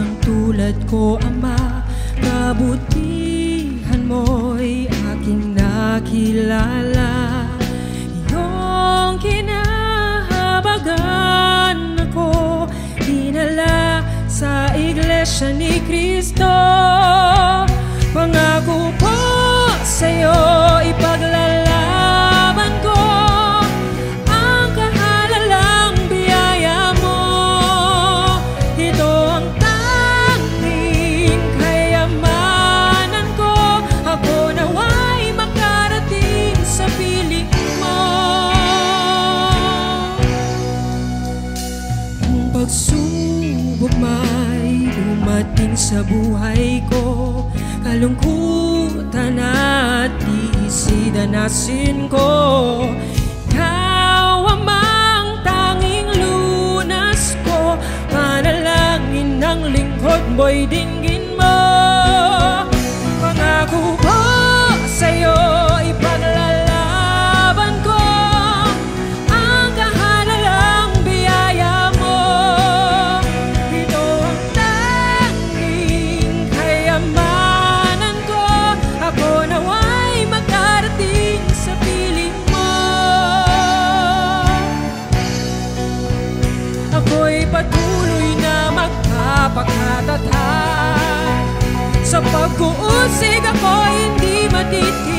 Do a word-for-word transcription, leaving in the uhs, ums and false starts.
tulad ko, Ama, kabutihan mo'y aking nakilala. Iyong kinahabagan ako, dinala sa Iglesia ni Cristo. Pangako ko sa'yo, ipaglalaban ko ang kahalalang biyaya mo. Ito ang tanging kayamanan ko, ako nawa'y makarating sa piling mo. Kung pagsubok may dumating sa buhay ko, kalungkutan at isidanasin ko, ikaw amang tanging lunas ko. Manalangin ng lingkod mo'y dinggin mo. Pangako ko sa'yo, ipaglalaban ko ang kahalalang biyaya mo. Ito ang tanging kayamanan ko, ako nawa'y makarating sa piling mo. Ako'y patuloy na magkapakatatag, sa pag-uusig ako'y hindi matitig.